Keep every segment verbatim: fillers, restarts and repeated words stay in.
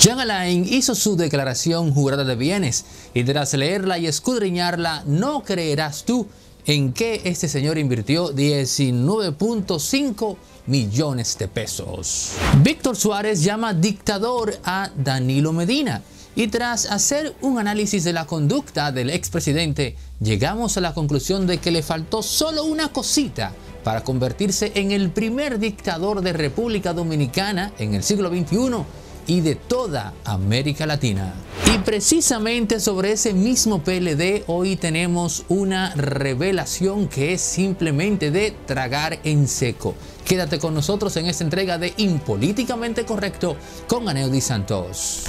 Jean Alain hizo su declaración jurada de bienes y tras leerla y escudriñarla, no creerás tú en qué este señor invirtió diecinueve punto cinco millones de pesos. Víctor Suárez llama dictador a Danilo Medina y tras hacer un análisis de la conducta del expresidente, llegamos a la conclusión de que le faltó solo una cosita para convertirse en el primer dictador de República Dominicana en el siglo veintiuno y de toda América Latina. Y precisamente sobre ese mismo P L D hoy tenemos una revelación que es simplemente de tragar en seco. Quédate con nosotros en esta entrega de Impolíticamente Correcto con Aneudi Santos.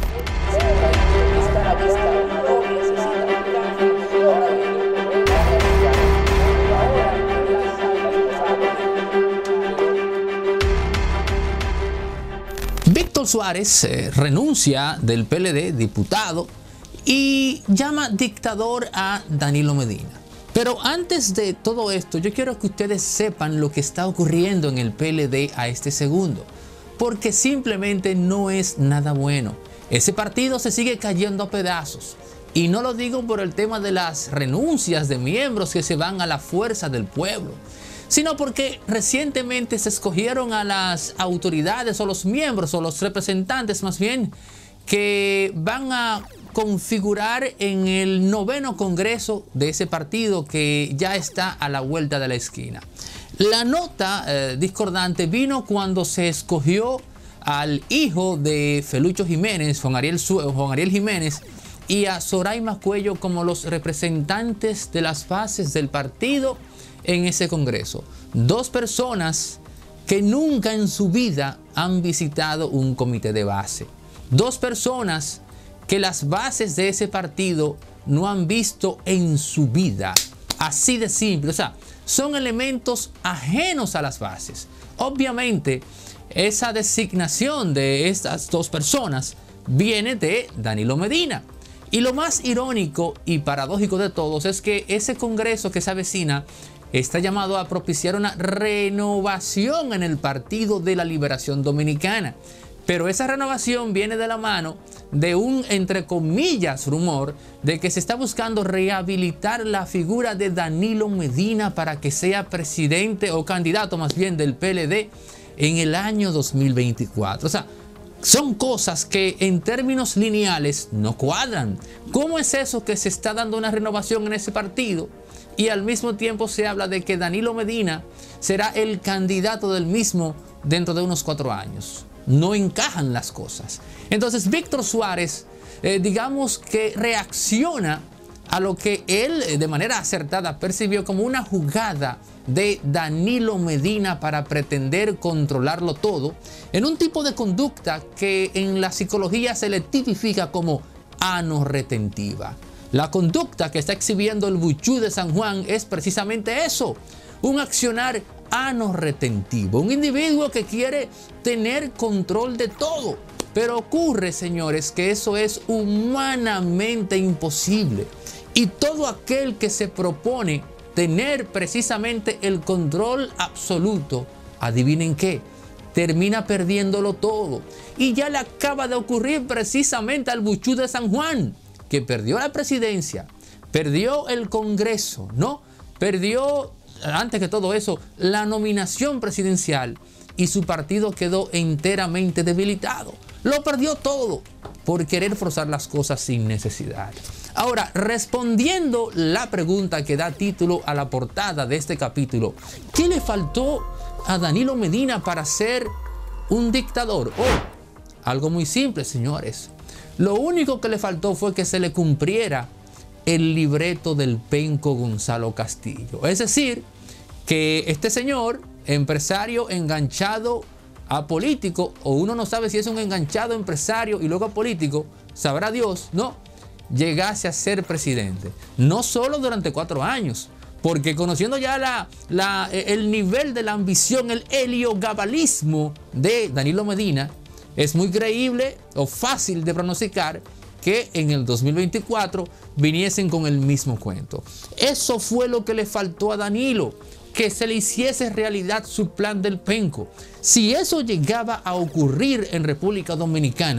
Víctor Suárez eh, renuncia del P L D, diputado, y llama dictador a Danilo Medina. Pero antes de todo esto, yo quiero que ustedes sepan lo que está ocurriendo en el P L D a este segundo, porque simplemente no es nada bueno. Ese partido se sigue cayendo a pedazos. Y no lo digo por el tema de las renuncias de miembros que se van a la fuerza del pueblo, sino porque recientemente se escogieron a las autoridades o los miembros o los representantes más bien que van a configurar en el noveno congreso de ese partido que ya está a la vuelta de la esquina. La nota eh, discordante vino cuando se escogió al hijo de Felucho Jiménez, Juan Ariel, Juan Ariel Jiménez, y a Zoraima Cuello como los representantes de las bases del partido en ese congreso. Dos personas que nunca en su vida han visitado un comité de base. Dos personas que las bases de ese partido no han visto en su vida. Así de simple. O sea, son elementos ajenos a las bases. Obviamente, esa designación de estas dos personas viene de Danilo Medina. Y lo más irónico y paradójico de todos es que ese congreso que se avecina está llamado a propiciar una renovación en el Partido de la Liberación Dominicana. Pero esa renovación viene de la mano de un, entre comillas, rumor de que se está buscando rehabilitar la figura de Danilo Medina para que sea presidente o candidato más bien del P L D en el año dos mil veinticuatro. O sea, son cosas que en términos lineales no cuadran. ¿Cómo es eso que se está dando una renovación en ese partido y al mismo tiempo se habla de que Danilo Medina será el candidato del mismo dentro de unos cuatro años? No encajan las cosas. Entonces Víctor Suárez, eh, digamos que reacciona a lo que él eh, de manera acertada percibió como una jugada de Danilo Medina para pretender controlarlo todo en un tipo de conducta que en la psicología se le tipifica como anorretentiva. La conducta que está exhibiendo el Buchú de San Juan es precisamente eso, un accionar anorretentivo, un individuo que quiere tener control de todo. Pero ocurre, señores, que eso es humanamente imposible. Y todo aquel que se propone tener precisamente el control absoluto, adivinen qué, termina perdiéndolo todo. Y ya le acaba de ocurrir precisamente al Buchú de San Juan, que perdió la presidencia, perdió el Congreso, ¿no? Perdió, antes que todo eso, la nominación presidencial y su partido quedó enteramente debilitado. Lo perdió todo por querer forzar las cosas sin necesidad. Ahora, respondiendo la pregunta que da título a la portada de este capítulo, ¿qué le faltó a Danilo Medina para ser un dictador? Oh, algo muy simple, señores. Lo único que le faltó fue que se le cumpliera el libreto del penco Gonzalo Castillo. Es decir, que este señor, empresario enganchado a político, o uno no sabe si es un enganchado empresario y luego a político, sabrá Dios, ¿no?, llegase a ser presidente. No solo durante cuatro años, porque conociendo ya la, la, el nivel de la ambición, el heliogabalismo de Danilo Medina, es muy creíble o fácil de pronosticar que en el dos mil veinticuatro viniesen con el mismo cuento. Eso fue lo que le faltó a Danilo, que se le hiciese realidad su plan del penco. Si eso llegaba a ocurrir en República Dominicana,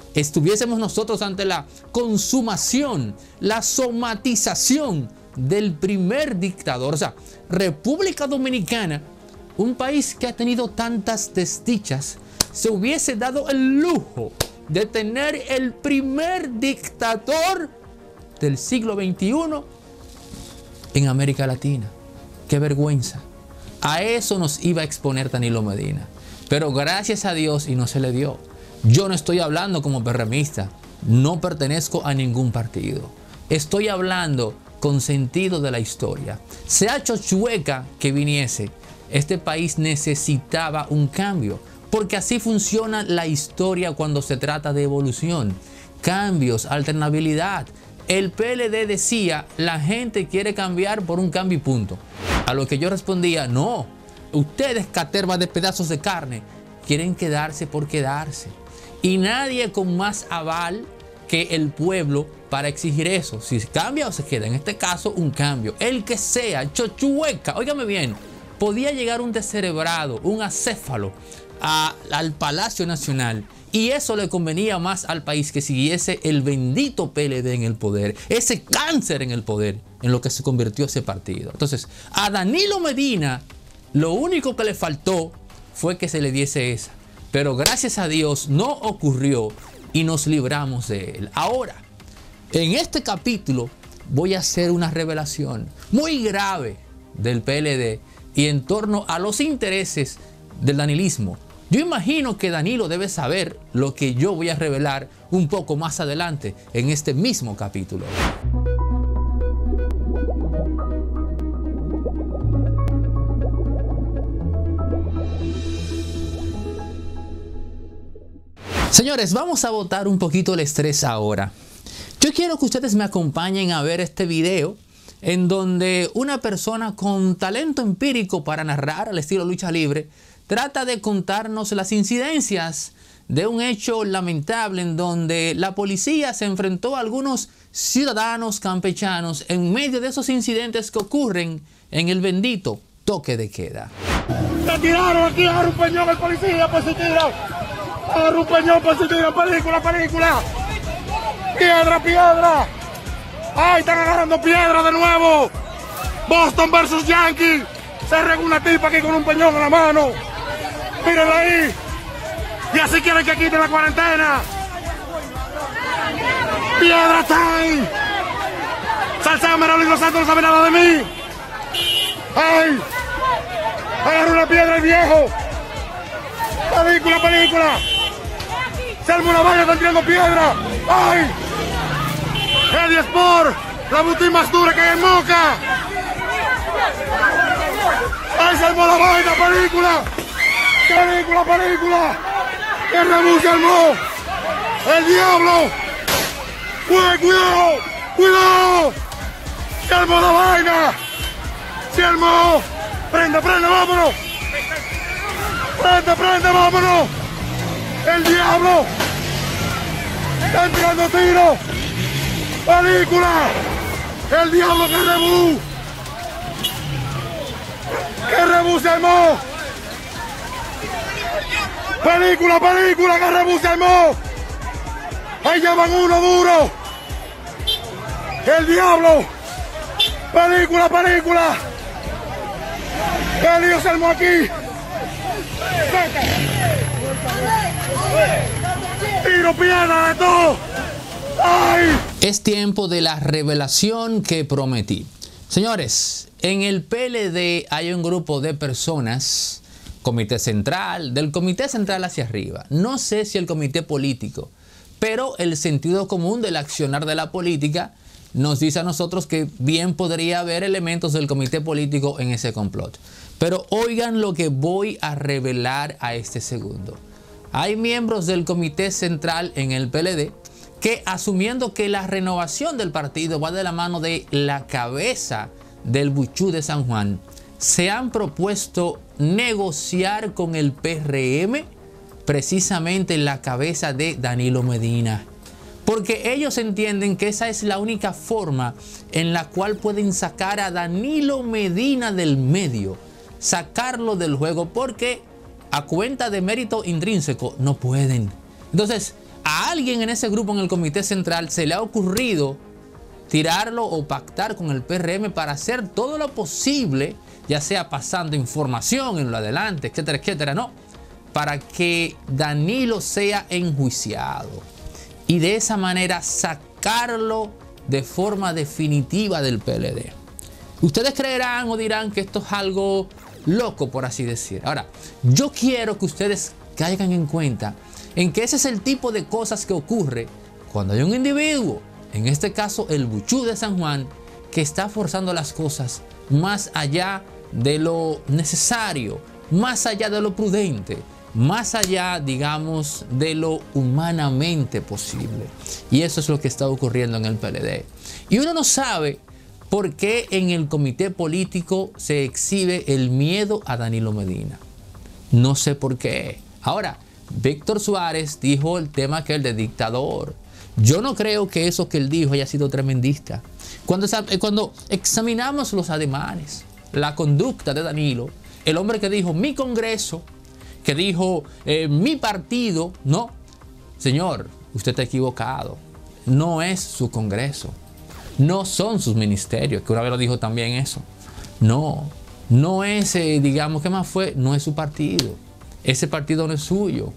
estuviésemos nosotros ante la consumación, la somatización del primer dictador. O sea, República Dominicana, un país que ha tenido tantas desdichas, se hubiese dado el lujo de tener el primer dictador del siglo veintiuno en América Latina. ¡Qué vergüenza! A eso nos iba a exponer Danilo Medina. Pero gracias a Dios y no se le dio. Yo no estoy hablando como PRMista. No pertenezco a ningún partido. Estoy hablando con sentido de la historia. Se ha hecho chueca que viniese. Este país necesitaba un cambio. Porque así funciona la historia cuando se trata de evolución. Cambios, alternabilidad. El P L D decía, la gente quiere cambiar por un cambio y punto. A lo que yo respondía, no, ustedes, caterva de pedazos de carne, quieren quedarse por quedarse. Y nadie con más aval que el pueblo para exigir eso. Si cambia o se queda, en este caso un cambio. El que sea, chochueca, óigame bien, podía llegar un descerebrado, un acéfalo a, al Palacio Nacional. Y eso le convenía más al país que siguiese el bendito P L D en el poder, ese cáncer en el poder, en lo que se convirtió ese partido. Entonces, a Danilo Medina, lo único que le faltó fue que se le diese esa. Pero gracias a Dios no ocurrió y nos libramos de él. Ahora, en este capítulo voy a hacer una revelación muy grave del P L D y en torno a los intereses del danilismo. Yo imagino que Danilo debe saber lo que yo voy a revelar un poco más adelante en este mismo capítulo. Señores, vamos a botar un poquito el estrés ahora. Yo quiero que ustedes me acompañen a ver este video en donde una persona con talento empírico para narrar al estilo lucha libre trata de contarnos las incidencias de un hecho lamentable en donde la policía se enfrentó a algunos ciudadanos campechanos en medio de esos incidentes que ocurren en el bendito toque de queda. ¡Se tiraron aquí! ¡Agarra un peñón el policía! ¡Pues se tira! ¡Agarra un peñón! ¡Pues se tira! ¡Película, película! ¡Piedra, piedra! ¡Ay, están agarrando piedra de nuevo! ¡Boston versus Yankee! Se regó una tipa aquí con un peñón en la mano. ¡Mírenla ahí! Y así quieren que quiten la cuarentena. ¡Piedra time! ¡Salsa Merolín Los Santos no sabe nada de mí! ¡Ay! ¡Agarra una piedra el viejo! ¡Película, película! ¡Se arma una valla, están tirando piedra! ¡Ay! ¡Eddie Sport! ¡La butín más dura que hay en Moca! ¡Ay, se armó la vaina, película! ¡Película, película! ¡Que rebú se armó! ¡El diablo! ¡Cuidado, cuidado! ¡Cuidado! ¡Se armó la vaina! ¡Se armó! ¡Prende, prende, vámonos! ¡Prende, prende, vámonos! ¡El diablo! ¡Están tirando tiros! ¡Película! ¡El diablo que rebú! ¡Que rebú se armó! ¡Película, película! ¡Que rebú se armó! ¡Ahí llevan uno duro! ¡El diablo! ¡Película, película! ¡Qué lío se armó aquí! ¡Tiro, piedra, de todo! ¡Ay! Es tiempo de la revelación que prometí. Señores, en el P L D hay un grupo de personas, comité central, del comité central hacia arriba. No sé si el comité político, pero el sentido común del accionar de la política nos dice a nosotros que bien podría haber elementos del comité político en ese complot. Pero oigan lo que voy a revelar a este segundo. Hay miembros del comité central en el P L D que, asumiendo que la renovación del partido va de la mano de la cabeza del Buchú de San Juan, se han propuesto negociar con el P R M precisamente la cabeza de Danilo Medina. Porque ellos entienden que esa es la única forma en la cual pueden sacar a Danilo Medina del medio, sacarlo del juego, porque a cuenta de mérito intrínseco no pueden. Entonces, A alguien en ese grupo, en el Comité Central, se le ha ocurrido tirarlo o pactar con el P R M para hacer todo lo posible, ya sea pasando información en lo adelante, etcétera, etcétera, no, para que Danilo sea enjuiciado y de esa manera sacarlo de forma definitiva del P L D. Ustedes creerán o dirán que esto es algo loco, por así decir. Ahora, yo quiero que ustedes caigan en cuenta en que ese es el tipo de cosas que ocurre cuando hay un individuo, en este caso el Buchú de San Juan, que está forzando las cosas más allá de lo necesario, más allá de lo prudente, más allá, digamos, de lo humanamente posible. Y eso es lo que está ocurriendo en el P L D. Y uno no sabe por qué en el comité político se exhibe el miedo a Danilo Medina. No sé por qué. Ahora, Víctor Suárez dijo el tema que el de dictador. Yo no creo que eso que él dijo haya sido tremendista. Cuando, cuando examinamos los ademanes, la conducta de Danilo, el hombre que dijo mi Congreso, que dijo eh, mi partido, no, señor, usted está equivocado. No es su Congreso, no son sus ministerios, que una vez lo dijo también eso. No, no es, eh, digamos, ¿qué más fue? No es su partido. Ese partido no es suyo.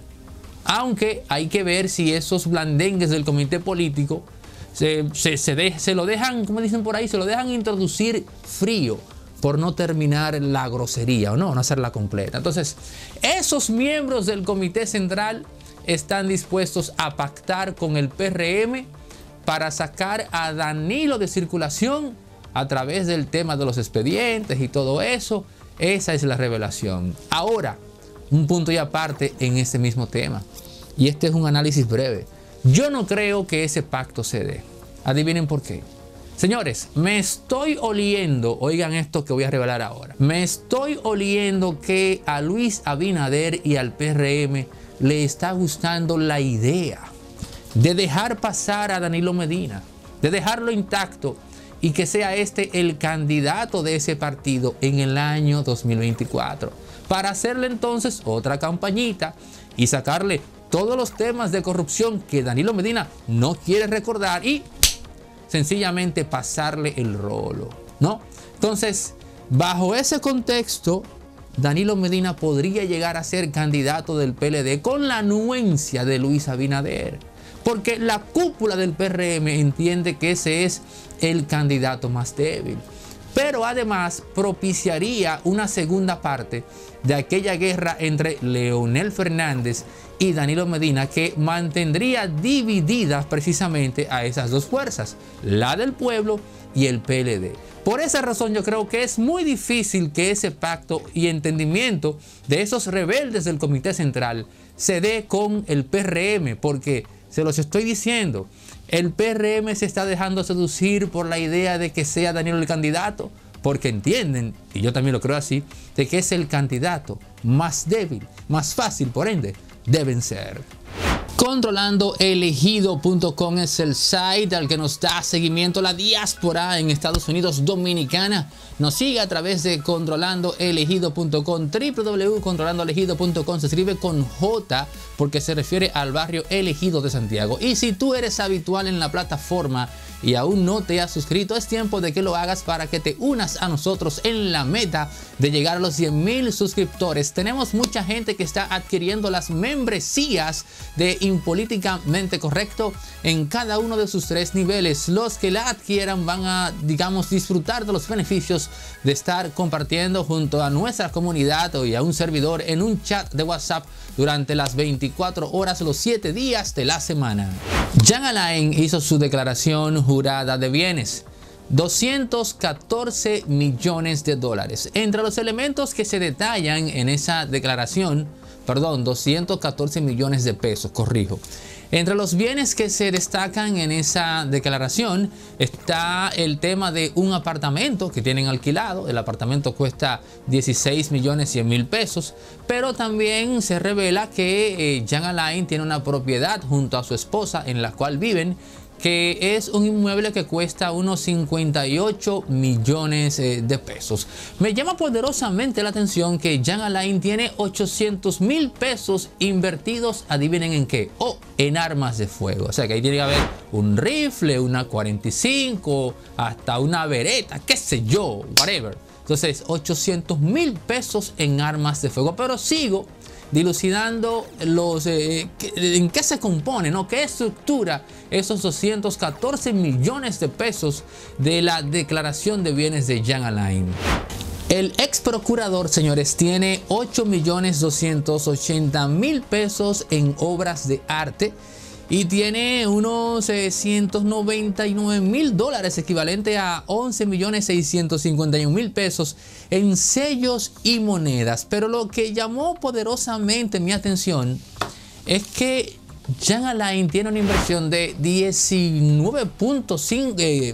Aunque hay que ver si esos blandengues del comité político se, se, se, de, se lo dejan, como dicen por ahí, se lo dejan introducir frío por no terminar la grosería o no, no hacerla completa. Entonces, esos miembros del comité central están dispuestos a pactar con el P R M para sacar a Danilo de circulación a través del tema de los expedientes y todo eso. Esa es la revelación. Ahora, un punto y aparte en este mismo tema, y este es un análisis breve. Yo no creo que ese pacto se dé. Adivinen por qué. Señores, me estoy oliendo, oigan esto que voy a revelar ahora, me estoy oliendo que a Luis Abinader y al P R M le está gustando la idea de dejar pasar a Danilo Medina, de dejarlo intacto y que sea este el candidato de ese partido en el año dos mil veinticuatro. Para hacerle entonces otra campañita y sacarle todos los temas de corrupción que Danilo Medina no quiere recordar y sencillamente pasarle el rolo, ¿no? Entonces, bajo ese contexto, Danilo Medina podría llegar a ser candidato del P L D con la anuencia de Luis Abinader, porque la cúpula del P R M entiende que ese es el candidato más débil. Pero además propiciaría una segunda parte de aquella guerra entre Leonel Fernández y Danilo Medina, que mantendría divididas precisamente a esas dos fuerzas, la del pueblo y el P L D. Por esa razón yo creo que es muy difícil que ese pacto y entendimiento de esos rebeldes del Comité Central se dé con el P R M, porque se los estoy diciendo, el P R M se está dejando seducir por la idea de que sea Danilo el candidato, porque entienden, y yo también lo creo así, de que es el candidato más débil, más fácil, por ende, de vencer. Controlando Elegido punto com es el site al que nos da seguimiento la diáspora en Estados Unidos Dominicana. Nos sigue a través de Controlando Elegido punto com. w w w punto controlando elegido punto com se escribe con J porque se refiere al barrio elegido de Santiago. Y si tú eres habitual en la plataforma y aún no te has suscrito, es tiempo de que lo hagas para que te unas a nosotros en la meta de llegar a los cien mil suscriptores. Tenemos mucha gente que está adquiriendo las membresías de Impolíticamente Correcto en cada uno de sus tres niveles. Los que la adquieran van a, digamos, disfrutar de los beneficios de estar compartiendo junto a nuestra comunidad y a un servidor en un chat de WhatsApp durante las veinticuatro horas, los siete días de la semana. Jean Alain hizo su declaración jurada de bienes. doscientos catorce millones de dólares. Entre los elementos que se detallan en esa declaración, perdón, doscientos catorce millones de pesos, corrijo. Entre los bienes que se destacan en esa declaración está el tema de un apartamento que tienen alquilado. El apartamento cuesta dieciséis millones cien mil pesos, pero también se revela que eh, Jean Alain tiene una propiedad junto a su esposa en la cual viven, que es un inmueble que cuesta unos cincuenta y ocho millones eh, de pesos. Me llama poderosamente la atención que Jean Alain tiene ochocientos mil pesos invertidos, adivinen en qué, o oh, en armas de fuego. O sea que ahí tiene que haber un rifle, una cuarenta y cinco, hasta una Beretta, qué sé yo, whatever. Entonces, ochocientos mil pesos en armas de fuego. Pero sigo dilucidando los, eh, en qué se compone, ¿no? ¿Qué estructura esos doscientos catorce millones de pesos de la declaración de bienes de Jean Alain? El ex procurador, señores, tiene ocho millones doscientos ochenta mil pesos en obras de arte y tiene unos ciento noventa y nueve mil dólares, equivalente a once millones seiscientos cincuenta y un mil pesos en sellos y monedas. Pero lo que llamó poderosamente mi atención es que Jean Alain tiene una inversión de diecinueve punto cinco. Eh,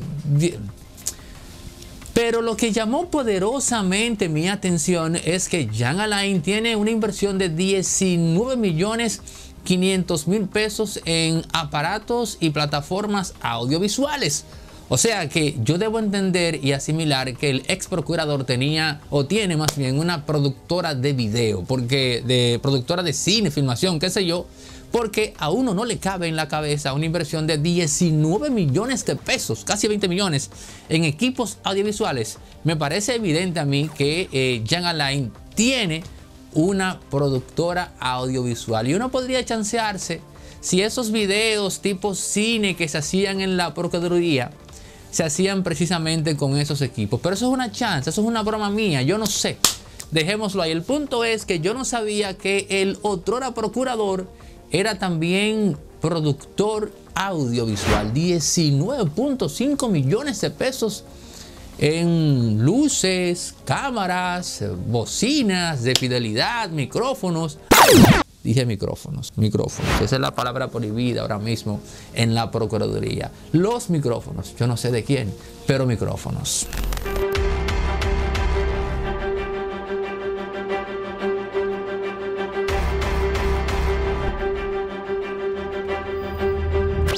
pero lo que llamó poderosamente mi atención es que Jean Alain tiene una inversión de diecinueve millones quinientos mil pesos en aparatos y plataformas audiovisuales. O sea que yo debo entender y asimilar que el ex procurador tenía o tiene más bien una productora de video, porque de productora de cine, filmación, qué sé yo, porque a uno no le cabe en la cabeza una inversión de diecinueve millones de pesos, casi veinte millones, en equipos audiovisuales. Me parece evidente a mí que eh, Jean Alain tiene una productora audiovisual y uno podría chancearse si esos videos tipo cine que se hacían en la procuraduría se hacían precisamente con esos equipos. Pero eso es una chance, eso es una broma mía, yo no sé. Dejémoslo ahí. El punto es que yo no sabía que el otrora procurador era también productor audiovisual. diecinueve punto cinco millones de pesos en luces, cámaras, bocinas de fidelidad, micrófonos. Dije micrófonos, micrófonos. Esa es la palabra prohibida ahora mismo en la Procuraduría. Los micrófonos, yo no sé de quién, pero micrófonos.